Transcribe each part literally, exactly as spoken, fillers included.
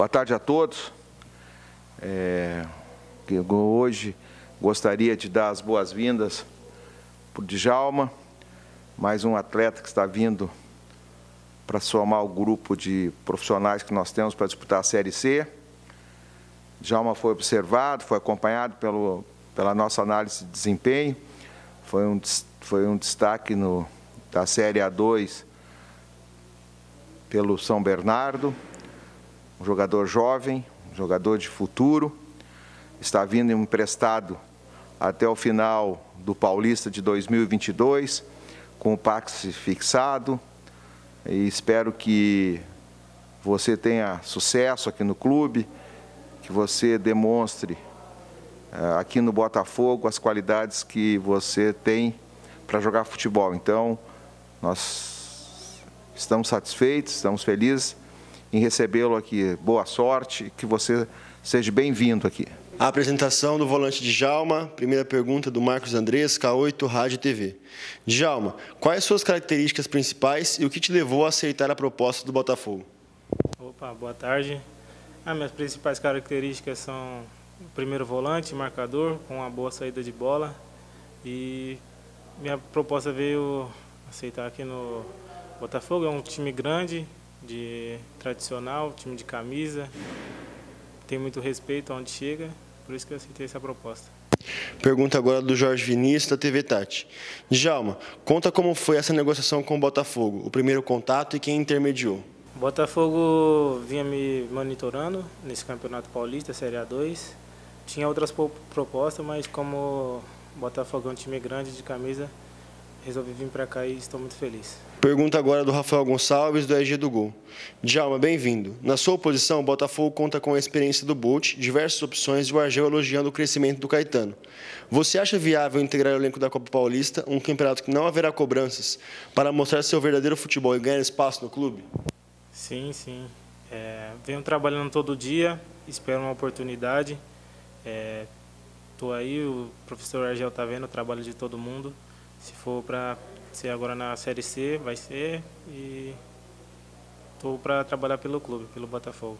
Boa tarde a todos. É, hoje gostaria de dar as boas-vindas para o Djalma, mais um atleta que está vindo para somar o grupo de profissionais que nós temos para disputar a Série C. Djalma foi observado, foi acompanhado pelo, pela nossa análise de desempenho, foi um, foi um destaque no, da Série A dois pelo São Bernardo, um jogador jovem, um jogador de futuro, está vindo emprestado até o final do Paulista de dois mil e vinte e dois, com o Pax fixado, e espero que você tenha sucesso aqui no clube, que você demonstre aqui no Botafogo as qualidades que você tem para jogar futebol. Então, nós estamos satisfeitos, estamos felizes em recebê-lo aqui. Boa sorte e que você seja bem-vindo aqui. A apresentação do volante Djalma, primeira pergunta do Marcos Andrés, K oito Rádio e T V. Djalma, quais suas características principais e o que te levou a aceitar a proposta do Botafogo? Opa, boa tarde. As minhas principais características são o primeiro volante, marcador, com uma boa saída de bola. E minha proposta veio aceitar aqui no Botafogo. É um time grande, de tradicional, time de camisa. Tem muito respeito aonde chega, por isso que eu aceitei essa proposta. Pergunta agora do Jorge Vinícius, da T V Tati. Djalma, conta como foi essa negociação com o Botafogo, o primeiro contato e quem intermediou. O Botafogo vinha me monitorando nesse Campeonato Paulista, Série A dois. Tinha outras propostas, mas como o Botafogo é um time grande de camisa, resolvi vir para cá e estou muito feliz. Pergunta agora do Rafael Gonçalves, do E G do Gol. Djalma, bem-vindo. Na sua posição, o Botafogo conta com a experiência do Bolt, diversas opções e o Argel elogiando o crescimento do Caetano. Você acha viável integrar o elenco da Copa Paulista, um campeonato que não haverá cobranças, para mostrar seu verdadeiro futebol e ganhar espaço no clube? Sim, sim. É, venho trabalhando todo dia, espero uma oportunidade. Estou é, aí, o professor Argel está vendo o trabalho de todo mundo. Se for para ser agora na Série C, vai ser, e estou para trabalhar pelo clube, pelo Botafogo.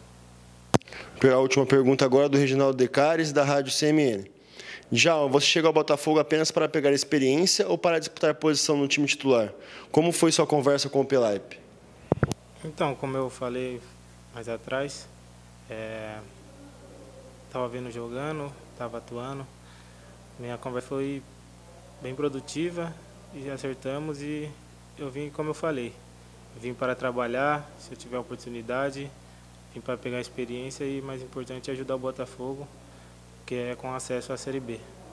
A última pergunta agora do Reginaldo Decares, da Rádio C M N. Djalma, você chegou ao Botafogo apenas para pegar experiência ou para disputar posição no time titular? Como foi sua conversa com o Pelaipe? Então, como eu falei mais atrás, estava é, vendo jogando, estava atuando. Minha conversa foi bem produtiva e acertamos, e eu vim, como eu falei, vim para trabalhar, se eu tiver oportunidade, vim para pegar experiência e, mais importante, ajudar o Botafogo, que é com acesso à Série B.